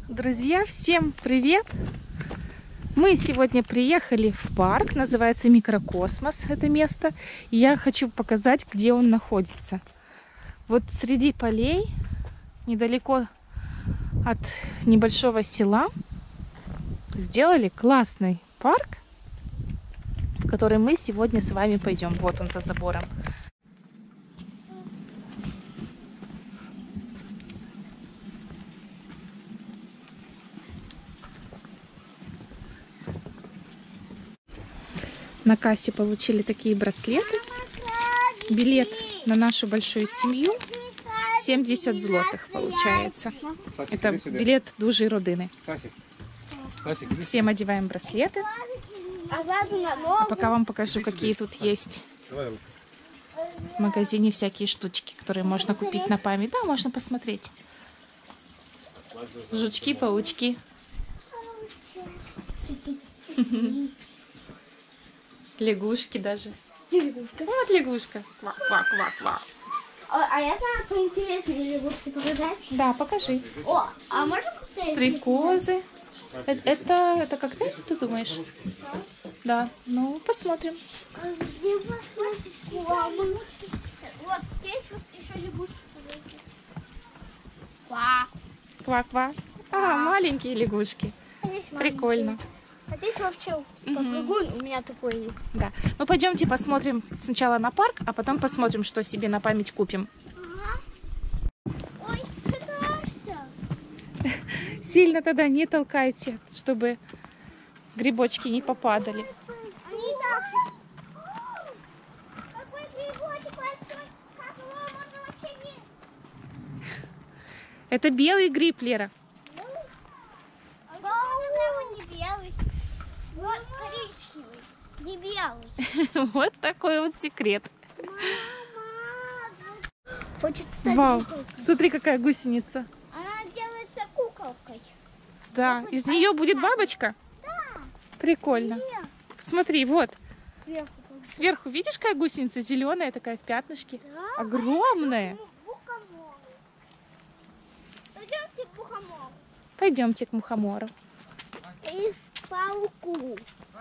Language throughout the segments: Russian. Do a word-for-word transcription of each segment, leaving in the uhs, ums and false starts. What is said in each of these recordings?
Друзья, всем привет! Мы сегодня приехали в парк, называется Микрокосмос это место. И я хочу показать, где он находится. Вот среди полей, недалеко от небольшого села, сделали классный парк, в который мы сегодня с вами пойдем. Вот он за забором. На кассе получили такие браслеты. Билет на нашу большую семью семьдесят злотых получается. Это билет дужей родины. Всем одеваем браслеты. А пока вам покажу, какие тут есть в магазине всякие штучки, которые можно купить на память. Да, можно посмотреть. Жучки, паучки. Лягушки даже. Лягушка. Вот лягушка. Ква, ква, ква, ква. А я знаю поинтереснее лягушки показать. Да, покажи. О, а можно посмотреть? Стрекозы. Это, это, это как ты, ты думаешь? Да, ну посмотрим. Где посмотреть? Вот здесь вот еще лягушки. Ква. Ква-ква. А, маленькие лягушки. А здесь Прикольно. маленькие. А здесь вообще попрыгун, у меня такой есть. Да. Ну пойдемте посмотрим сначала на парк, а потом посмотрим, что себе на память купим. Ага. Ой, что Сильно тогда не толкайте, чтобы грибочки не попадали. Они так. Какой грибочек большой, как его можно вообще не... Это белый гриб, Лера. Не белый. Вот коричневый. Не белый. Вот такой вот секрет. Хочет стать Вау, куколкой. смотри, какая гусеница. Она делается куколкой. Да, из нее будет бабочка? Да. Прикольно. Нет. Смотри, вот. Сверху. Сверху видишь, какая гусеница? Зеленая такая в пятнышке. Да. Огромная. Мухомор. Пойдемте к мухомору. Пойдемте к мухомору. И к пауку.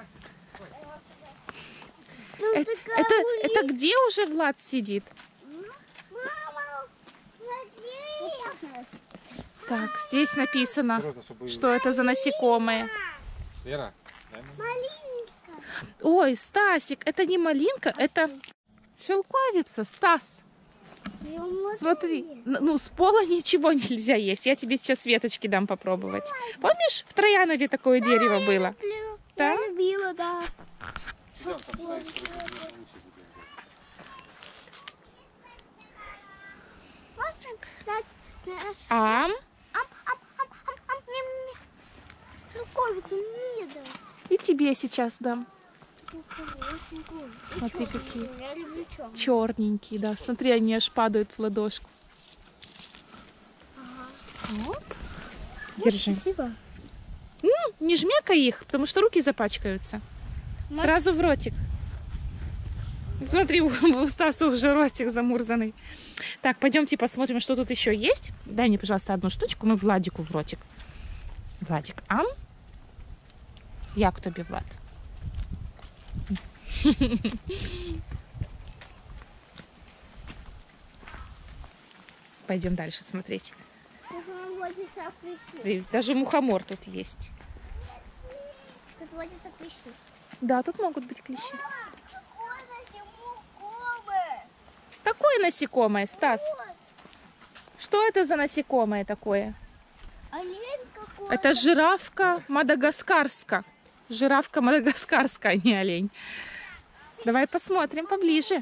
Это, это, это где уже Влад сидит? Мама, смотри. Так, здесь написано, что это за насекомое. Лера, Малинка. Ой, Стасик, это не малинка, это шелковица, Стас. Смотри, ну с пола ничего нельзя есть. Я тебе сейчас веточки дам попробовать. Помнишь, в Троянове такое дерево было? Да? Я любила, да. Можно дать наш... Ам. Ам, ам, ам, ам, ам, мне, мне. Шелковицу мне даст. И тебе сейчас дам. Очень вкусно. Смотри, какие Я люблю черный. черненькие, да. Смотри, они аж падают в ладошку. Ага. Оп. Держи. Спасибо. М, не жмякай их, потому что руки запачкаются. Сразу в ротик. Смотри, у, у Стаса уже ротик замурзанный. Так, пойдемте посмотрим, что тут еще есть. Дай мне, пожалуйста, одну штучку. Мы Владику в ротик. Владик, ам? Як тобі, Влад? Пойдем дальше смотреть. Смотри, даже мухомор тут есть. Тут водятся клещи. Да, тут могут быть клещи. Такое насекомое, Стас. Что это за насекомое такое? Это жирафка мадагаскарска. Жирафка мадагаскарская, а не олень. Давай посмотрим поближе.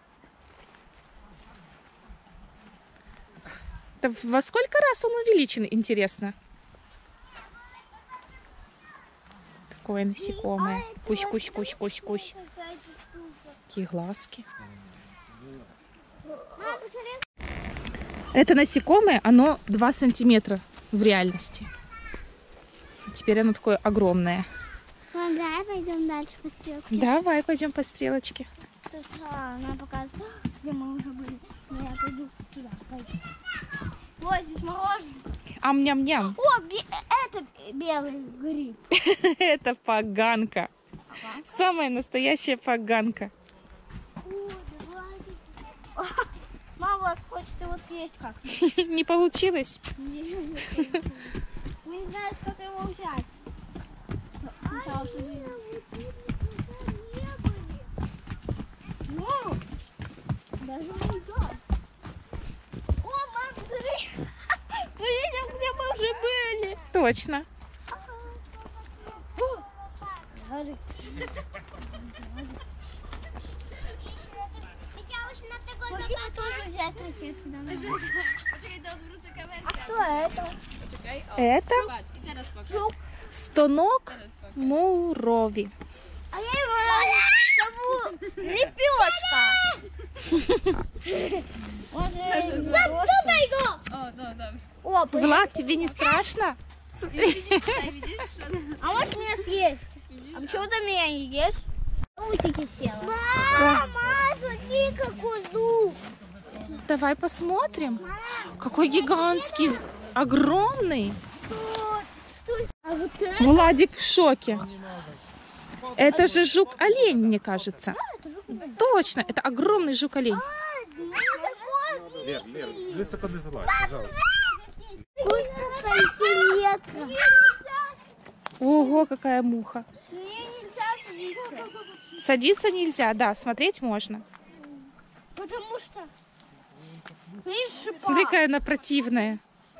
Это во сколько раз он увеличен, интересно? Такое насекомое. Кусь-кусь-кусь-кусь-кусь. Какие глазки. Это насекомое, оно два сантиметра в реальности. Теперь оно такое огромное. Ну, давай пойдем дальше по стрелке. Давай пойдем по стрелочке. Тут а, она показывает, где мы уже были. Но я пойду туда. Пойду. Ой, здесь мороженое. Ам-ням-ням. О, бе- это белый гриб. Это поганка. Самая настоящая поганка. О, давайте. Мама вот хочет его съесть как. Не получилось? Вы не знаете, как его взять. Ну, даже не идет. О, мам, смотри. Мы видим, где мы уже были. Точно. Хотим тоже взять ракетку. А кто это? Это Жук. стонок мурові. А я его зову Лепешка. О, Влад, тебе не страшно? а может меня съесть? А почему ты меня не ешь? Усики села. Да. Мама, смотри, какой зуб. Давай посмотрим. Какой гигантский, огромный. Стой, стой. А вот это? Владик в шоке. Это же жук-олень, мне кажется. Точно, это огромный жук-олень. Лер, Лер, высоко не залазь, пожалуйста. Сколько сантиметров? Ого, какая муха. Мне нельзя садиться. Садиться нельзя, да, смотреть можно. Потому что... Видишь, шипа. Смотри, какая она противная.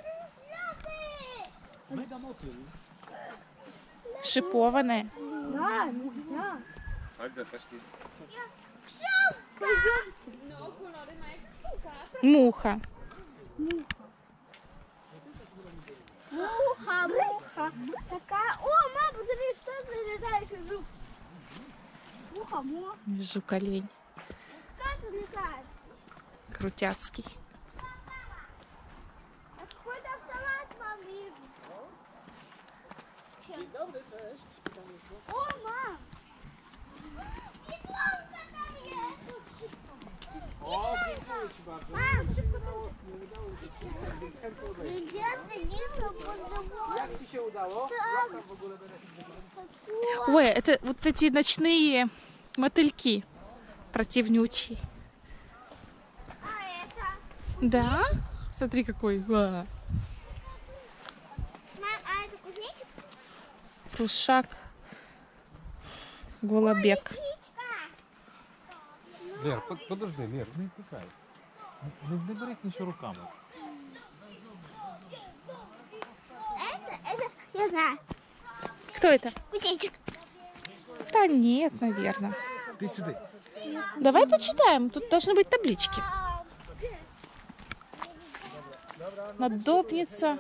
Шипованная. Да, нельзя. Альда, пошли. Пойдемте. Муха. Муха, муха. Такая... О, мама, посмотри, что это за летающий жук? Муха, муха. Жук-олень. Кто это летает? Крутяцкий. А какой-то автомат, мам, вижу. О, мам. Беглонка там есть. Мам, шибко там. Где садиться под забор? Jak ci się udało? Jak tam w ogóle będę... Ой, это вот эти ночные мотыльки противнючие. А это? Да? Смотри, какой. Ва. Мам, а это кузнечик? Фрушак. Голобек. Птичка. Лер, под- подожди, Лер, не пихай. Не, не беріть нічого руками. Это, это, я знаю. Кто это? Кузнечик. Да нет, наверное. Ти сюди. Давай почитаем. Тут должны быть таблички. Надобница.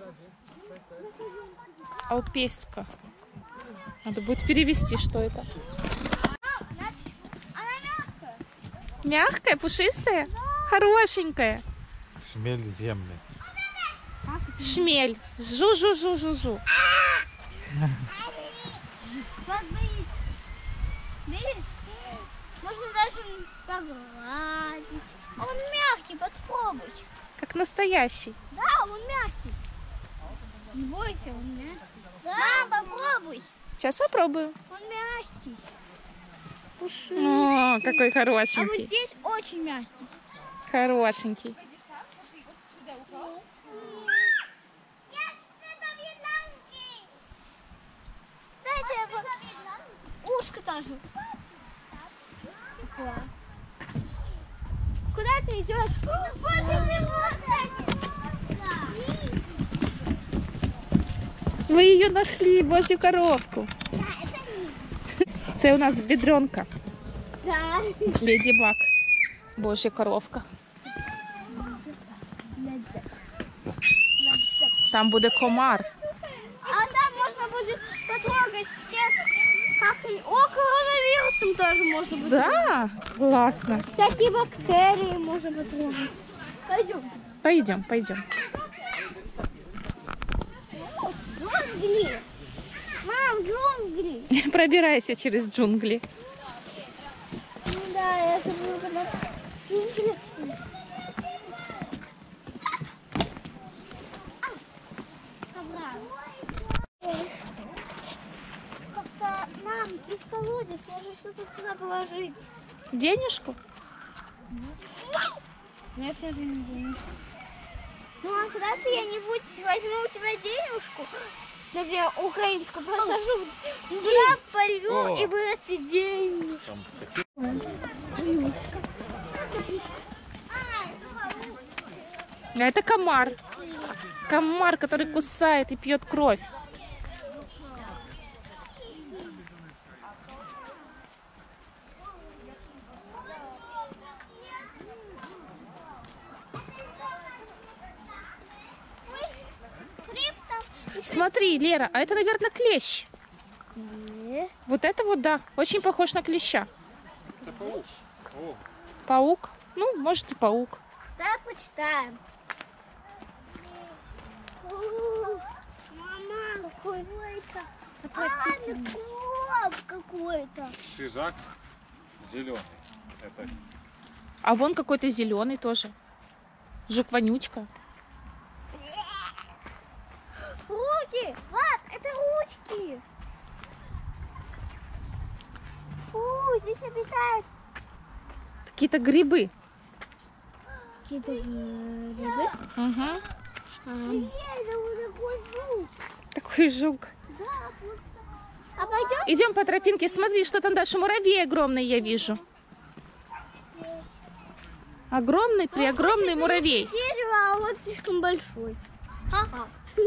Алпестка. Надо будет перевести, что это. Она мягкая. Мягкая, пушистая, хорошенькая. Шмель земний. Шмель. Жу-жу-жу-жу-жу. Вот боится. Видишь? Можно даже погладить. А он мягкий, попробуй. Как настоящий. Да, он мягкий. Не бойся, он мягкий. Да, попробуй. Сейчас попробую. Он мягкий. Пушистый. О, какой А вот хорошенький. здесь очень мягкий. Хорошенький. Дайте я вот ушко тоже. Такое. Куда ты идешь? Возле него. Ви її знайшли, божу коровку. Це у нас бедренка. Да. Леді Баг. Божа коровка. Там буде комар. А там можно будет потрогать всех, как они... О, коронавирусом тоже можно будет. Да, классно. Всякие бактерии можно потрогать. Пойдем. Пойдем, пойдем. Джунгли. Мам, джунгли. Пробирайся через джунгли. Да, я забыла когда джунгли. Как-то нам из колодец можно что-то туда положить. Денежку? Нет, это не денежку. Ну, а когда-то я-нибудь возьму у тебя денежку, например, украинскую, посажу, туда полью О. и вырастет денежку. А это комар. Комар, который кусает и пьет кровь. Смотри, Лера, а это, наверное, клещ. Нет. Вот это вот, да, очень похож на клеща. Это паук. О, Паук. Ну, может, и паук. Давай почитаем. О, мама, какой это? Отвратительный. А, клоп какой-то. шижак зеленый. Это А вон какой-то зеленый тоже. Жук-вонючка. Руки! Влад, это ручки! Фу, здесь обитают Какие-то грибы. какие-то грибы. Угу. Это вот такой жук. Такой жук. Да, просто. А пойдем? Идем по тропинке. Смотри, что там дальше. Муравей огромный я вижу. Огромный, преогромный муравей. Дерево, а вот слишком большой. Ага.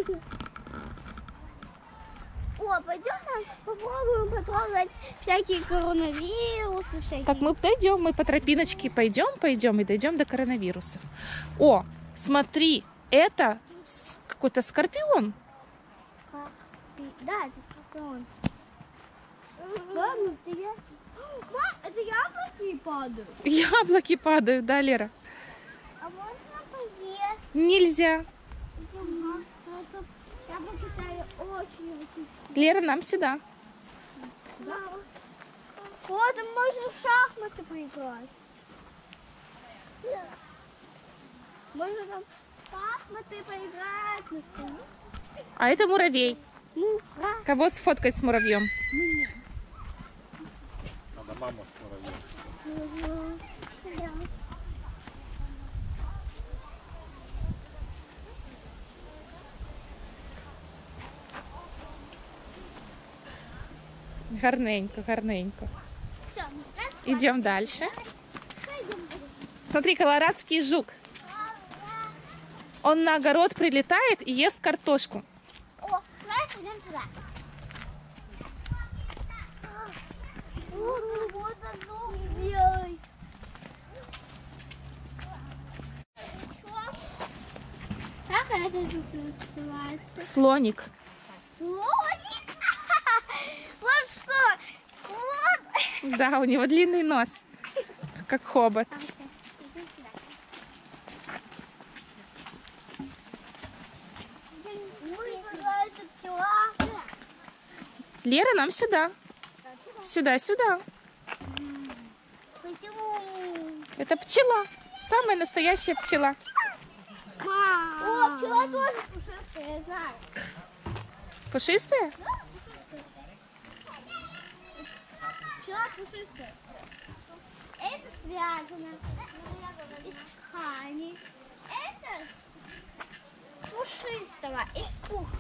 О, пойдем там попробуем потрогать всякие коронавирусы, всякие. Так, мы дойдем, мы по тропиночке пойдем, пойдем и дойдем до коронавируса. О, смотри, это с- какой-то скорпион. Да, это скорпион. Ладно, ты я... Мам, это яблоки падают? Яблоки падают, да, Лера? А можно поесть? Нельзя. Идем, это яблоки стали очень-очень. Лера, нам сюда. Да. Вот, там можно в шахматы поиграть. Можно там в шахматы поиграть на столе. А это муравей. Ну, да. Кого сфоткать с муравьем? надо маму с муравьем. Гарненько, гарненько. Все, Идем дальше. Смотри, колорадский жук. Он на огород прилетает и ест картошку. О, давай пойдем туда. О, вот оно, белый. Как это жук называется? Слоник. Слоник? Вот что, слон. Да, у него длинный нос, как хобот. Лера, нам сюда. Сюда, сюда. Почему? Это пчела. Самая настоящая пчела. О, пчела тоже пушистая, я знаю. Пушистая? Пчела пушистая. Это связано из ткани. Это пушистого, из пуха.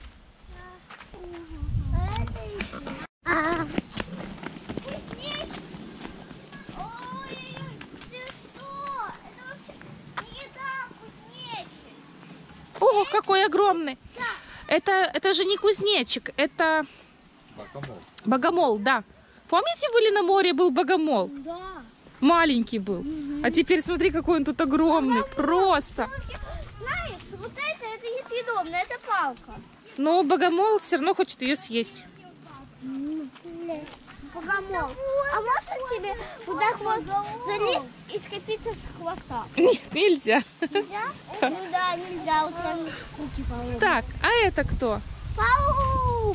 Это из... А. Кузнечик. Ой-ой-ой, ты что? Это вообще не еда, кузнечик. О, какой огромный. Это, это же не кузнечик, это Богомол. богомол, да. Помните, были на море, был богомол? Да. Маленький был. А теперь смотри, какой он тут огромный. Просто. Знаешь, вот это, это несъедобно, это палка. Но богомол все равно хочет ее съесть. Богомол. А можно тебе вот так вот залезть и скатиться с хвоста? Нет, нельзя. Нельзя? Ну да, нельзя. Вот прям руки поломаны. Так, а это кто? Паук!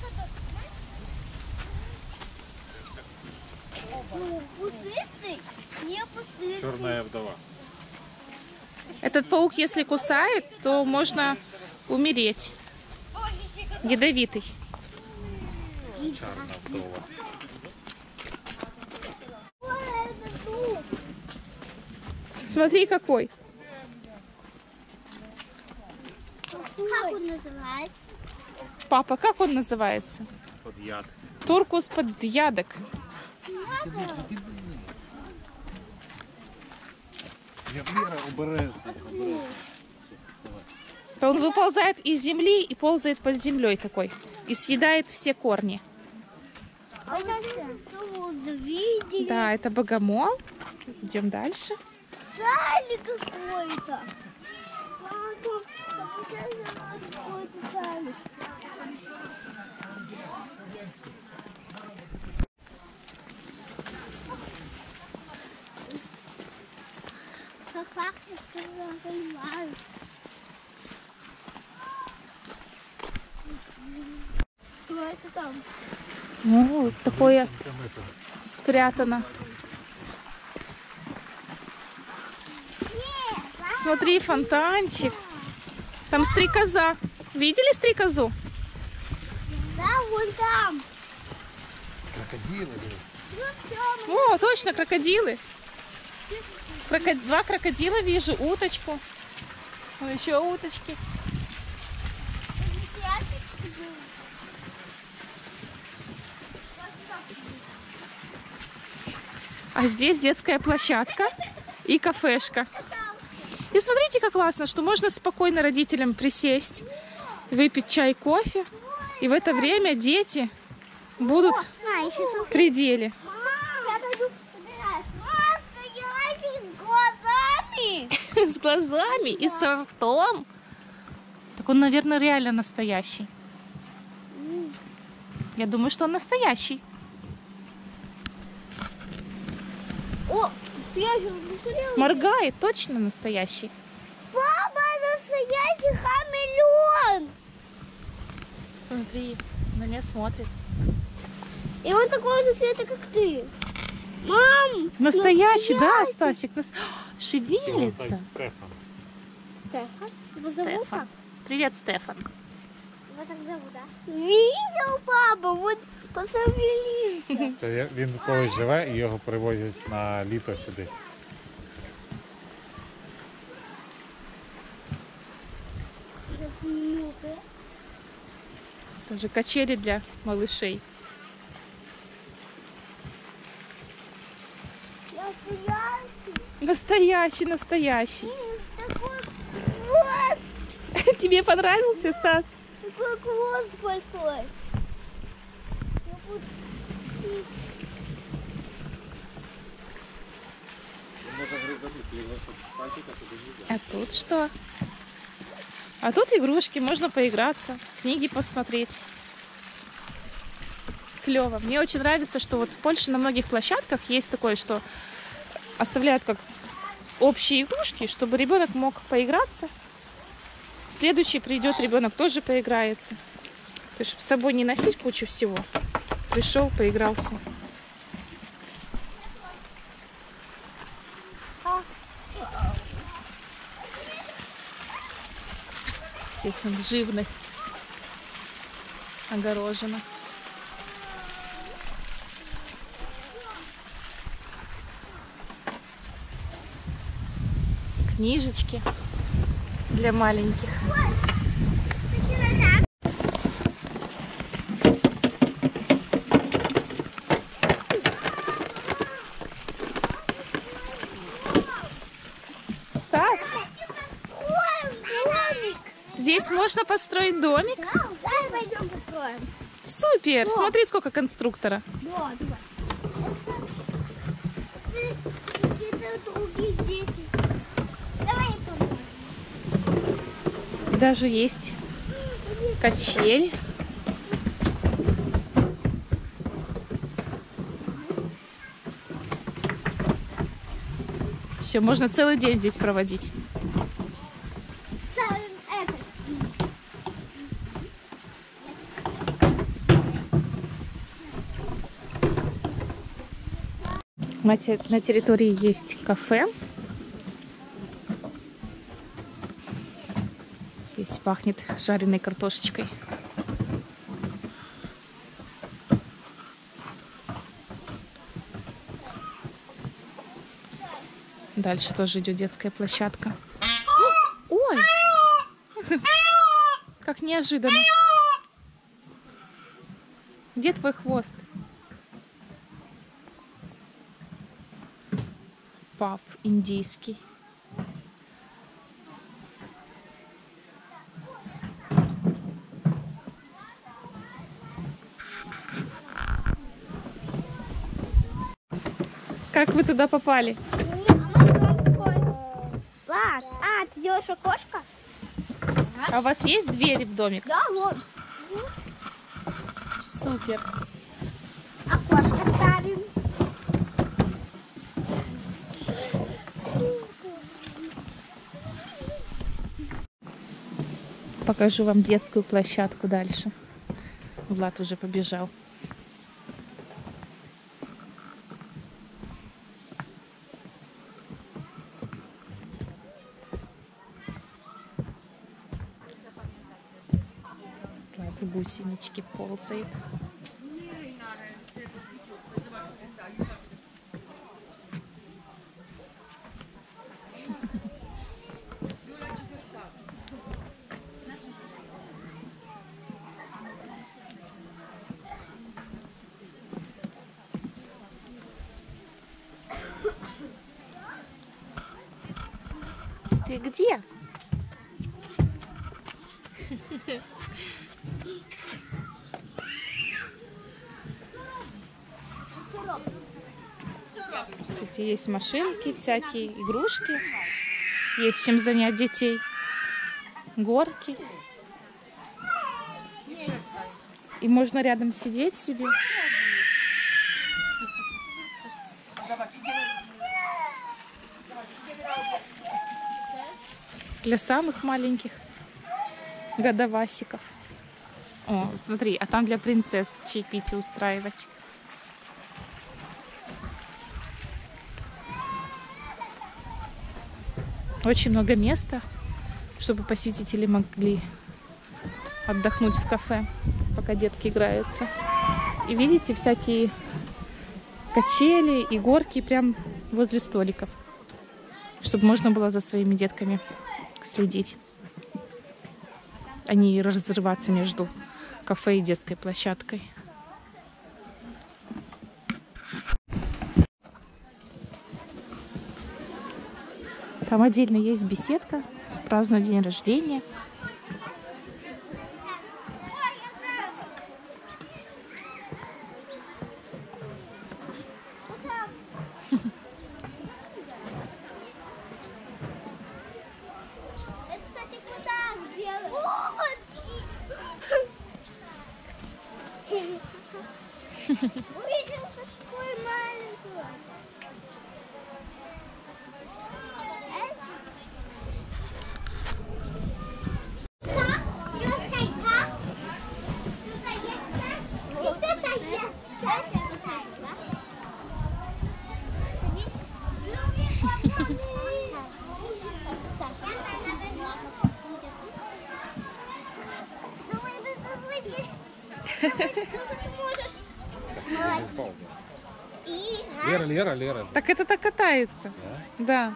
Ну, пушистый, не пушистый. Черная вдова. Этот паук, если кусает, то можно умереть. ядовитый. Чарна вдова. Ой, это дуб. Смотри, какой. Как он называется? Папа, как он называется? Под'яд. Туркус подъядок. Я Лера, обережно. обережно. То он выползает из земли и ползает под землей такой. И съедает все корни. А это что вот видели? Да, это богомол. Идем дальше. Салли какой-то. Мама, сейчас я какой-то салли. Как пахнет, что я понимаю. Что это там? О, вот такое Там это, спрятано. Смотри, фонтанчик. Там стрекоза. Видели стрекозу? Да, вон там. крокодилы. блин. Ну все, О, точно, крокодилы. Кроко- Два крокодила вижу, уточку. О, еще уточки. А здесь детская площадка и кафешка. И смотрите, как классно, что можно спокойно родителям присесть, выпить чай, кофе. И в это время дети будут на, еще тут. в пределе. Я пойду собирать. Настоящий с глазами. С глазами и с ртом. Так он, наверное, реально настоящий. Я думаю, что он настоящий. О, я же посмотрела. Моргает, точно настоящий. Папа, настоящий хамелеон. Смотри, на меня смотрит. И он такого же цвета, как ты. Мам! Настоящий, да, настоящий. Стасик? Нас... Его Шевелится. звать Стефан. Стефан? Его зовут Стефан. так? Привет, Стефан. Его так зовут, да? Видел, папа? Вот посмотрелись. Це я- він колись живе і його привозять на літо сюди. Тоже качели для малышей. Настоящий. Настоящий, настоящий. Такой хвост. Тебе понравился, Стас? Такой хвост большой. Я буду- Може гризати, його пальчика туди не А тут что? А тут игрушки, можно поиграться, книги посмотреть. Клево. Мне очень нравится, что вот в Польше на многих площадках есть такое, что оставляют как общие игрушки, чтобы ребенок мог поиграться. Следующий придет, ребенок тоже поиграется. То есть, чтобы с собой не носить кучу всего. Пришел, поигрался. Здесь он живность огорожена. Книжечки для маленьких. Стас, Ой, домик. здесь можно построить домик? Да, давай пойдем построим. Супер! О. Смотри, сколько конструктора. Да, давай. Это какие-то другие дети. Давай поможем. Даже есть качель. Все, можно целый день здесь проводить. Ставим это. На те- на территории есть кафе. Здесь пахнет жареной картошечкой. Дальше тоже идет детская площадка. Ой! Как неожиданно. Где твой хвост? Паф индийский. Как вы туда попали? Влад, а, ты делаешь окошко? А у вас есть двери в домик? Да, вот. Супер. Окошко ставим. Покажу вам детскую площадку дальше. Влад уже побежал. Влад в гусеничке ползает. Ты где? Тут есть машинки, всякие игрушки. Есть чем занять детей. Горки. И можно рядом сидеть себе. Для самых маленьких годовасиков. О, смотри, а там для принцесс чаепитие устраивать. Очень много места, чтобы посетители могли отдохнуть в кафе, пока детки играются. И видите, всякие качели и горки прям возле столиков, чтобы можно было за своими детками следить, а не разрываться между кафе и детской площадкой. Там отдельно есть беседка, празднуют день рождения. Это, кстати, куда делать? Увидел такой маленький. Лера, Лера, Лера. Так это так катается. Да.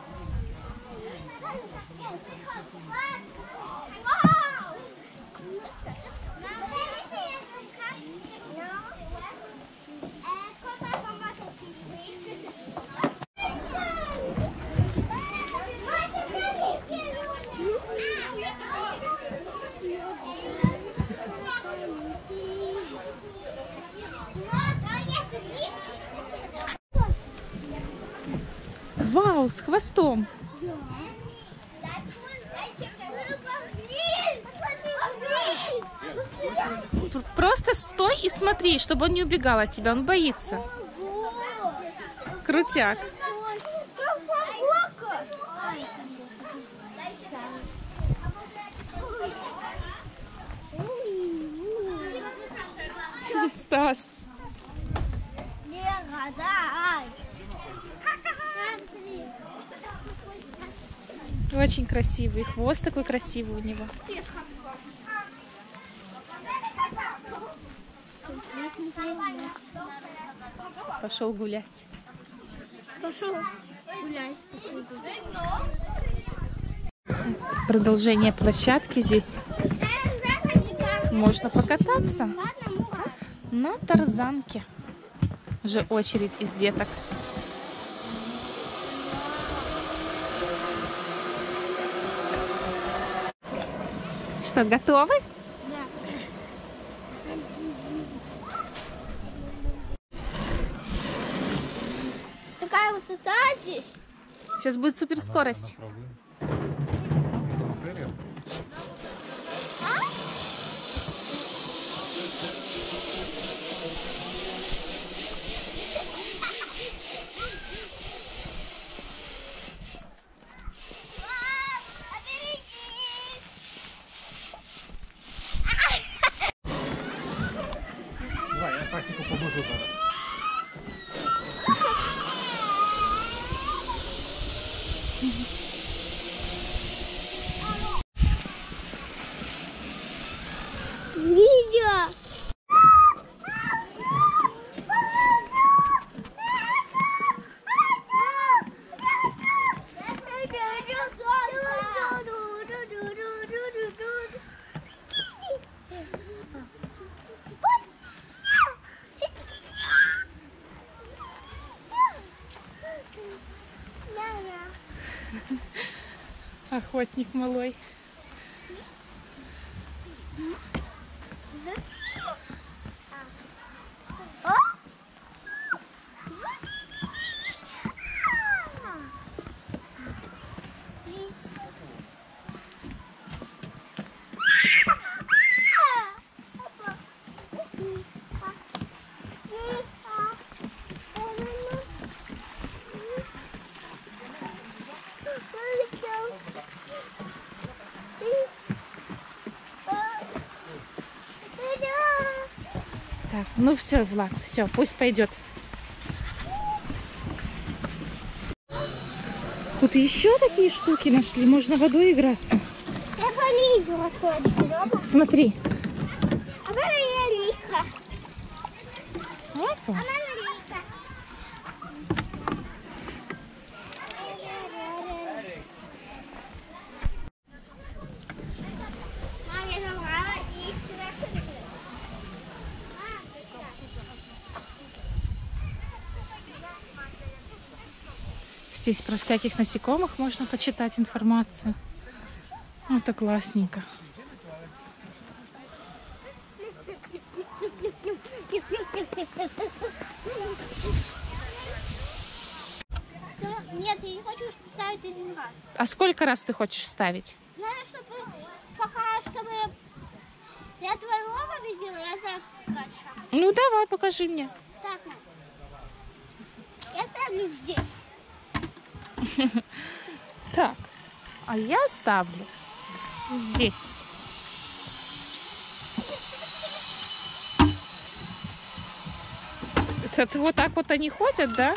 Вау, с хвостом. Просто стой и смотри, чтобы он не убегал от тебя, он боится. Крутяк. Стас. Очень красивый. Хвост такой красивый у него. Пошел гулять. Пошел. гулять по кругу. Продолжение площадки здесь. Можно покататься на тарзанке. Уже очередь из деток. Что, готовы? Да. Такая высота здесь. Сейчас будет суперскорость. Давай, я Стасику поможу зараз. Видео. Охотник малой. Так, ну все, Влад, все, пусть пойдет. Тут еще такие штуки нашли, можно водой играться. Я по видео раскладываю. Смотри. А это я Лика. Опа. Она Лика. Мам, я забрала и сюда ходила. Здесь про всяких насекомых можно почитать информацию. Это классненько. Нет, я не хочу ставить один раз. А сколько раз ты хочешь ставить? Надо, чтобы пока, чтобы я твоего победила, я так качаю. Ну давай, покажи мне. Так, мам. Я ставлю здесь. Так, а я ставлю здесь. Это вот так вот они ходят, да?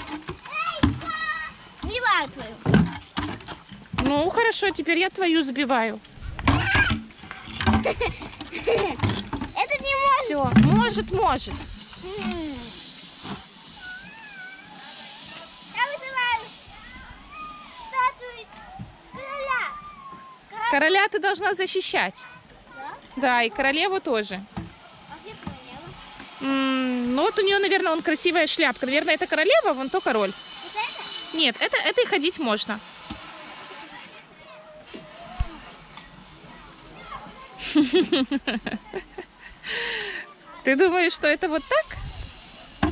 Сбиваю твою. Ну, хорошо, теперь я твою сбиваю. Это не может. Все, может, может. М. Я вызываю статую короля. Короля. Короля ты должна защищать. Да? Да, и королеву тоже. А где королева? М, ну вот у нее, наверное, вон красивая шляпка. Наверное, это королева, вон то король. Вот это? Нет, это, это и ходить можно. Ты думаешь, что это вот так?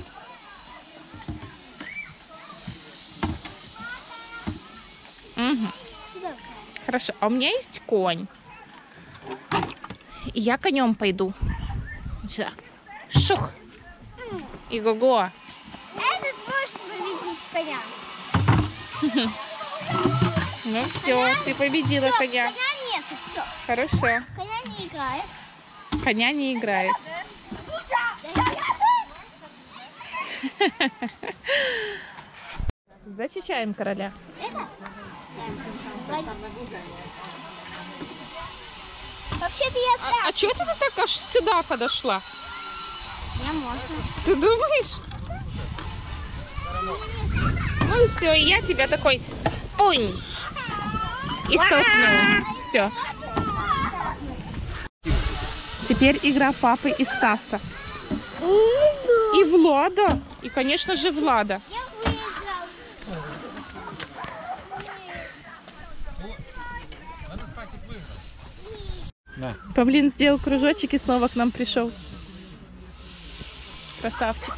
Угу. Да. Хорошо. А у меня есть конь. И я конем пойду. Сюда. Шух. И-го-го. Этот может победить коня. Ну все, ты победила Всё, коня. коня нет, все. Хорошо. Коня не играет. Коня не играет. Защищаем короля. Это? Да. Вообще-то я А, так. а что ты так аж сюда подошла? Мне можно. Ты думаешь? Ну и все, и я тебя такой пунь и столкнула. Все. Теперь игра папы и Стаса. И Влада. И, конечно же, Влада. Я выиграл. Это Стасик выиграл. На. Павлин сделал кружочек и снова к нам пришел. Красавчик.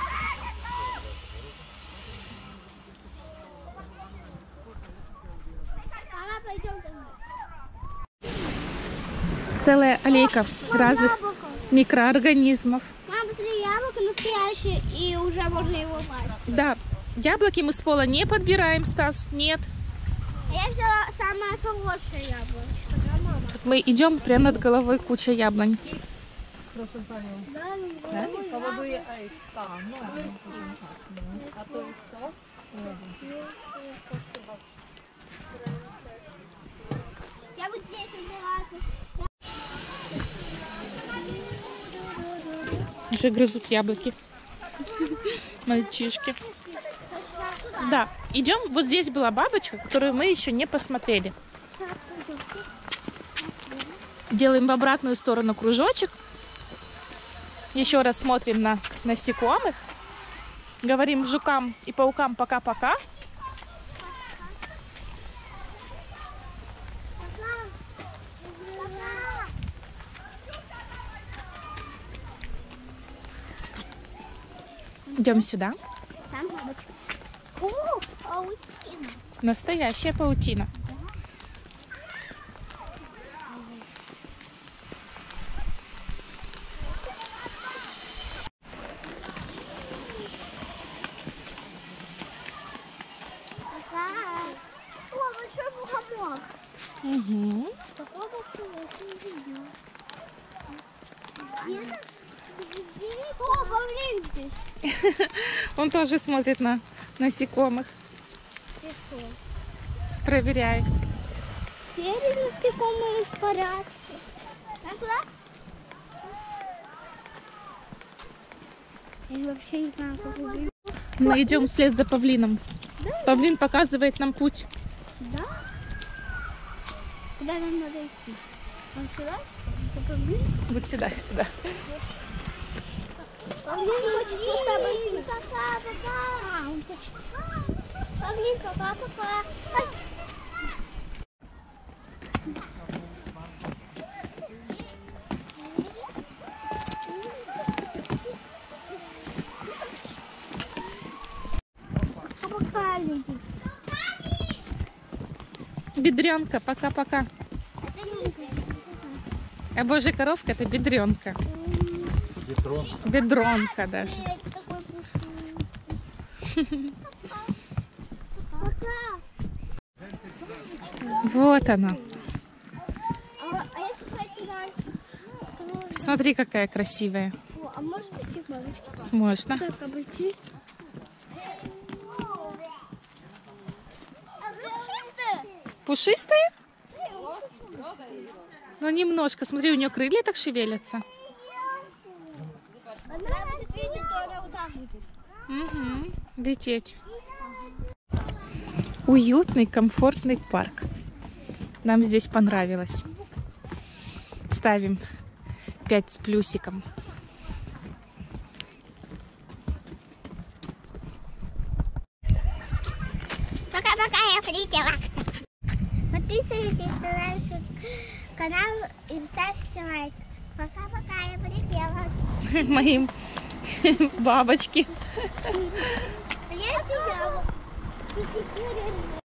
Мама, пойдем домой. Целая аллейка разных Яблоко. микроорганизмов. Мама, смотри, яблоко настоящее, и уже можно его пасть. Да, яблоки мы с пола не подбираем, Стас, нет. А я взяла самое хорошее яблочко, да, мама? Мы идем прямо над головой куча яблонь. Да, ну, Powoduje AIDS, tak, no, a to jest co? я вот здесь убираю. Уже грызут яблоки. Мальчишки. Да, идем. Вот здесь была бабочка, которую мы еще не посмотрели. Делаем в обратную сторону кружочек. Еще раз смотрим на насекомых. Говорим жукам и паукам пока-пока. Идем сюда. Там бабочка. О, паутина. Настоящая паутина. О, большой мухомор. Угу. Какой большой, я не видела. Где-то? Где? О, павлин здесь. Он тоже смотрит на насекомых, Песок. проверяет. Все ли насекомые в порядке? А куда? Я вообще не знаю, как выглядит. Мы идем вслед за павлином. Павлин показывает нам путь. Да? Куда нам надо идти? Вот сюда? Это павлин? Вот сюда, сюда. Павлин хочет просто обойти. Пока-пока. Он хочет. Павлин, пока-пока. Ай. Пока, люди. Бедренка, пока-пока. Это нельзя. А божья коровка это бедренка. Бедрон. Бедронка даже. Это такой пушистый. Пока. Вот она. А, а если пройти дальше? Смотри, какая красивая. О, а может быть их бабочка? Можно. Как обойти? Пушистая? Ну, немножко. Смотри, у нее крылья так шевелятся. Она видит, то она вот так будет. Угу. Лететь. Уютный, комфортный парк. Нам здесь понравилось. Ставим пять с плюсиком. Пока-пока, я прилетела. Подписывайтесь на наш канал и ставьте лайк. Пока-пока, я полетела. Моим бабочки. Я тебя.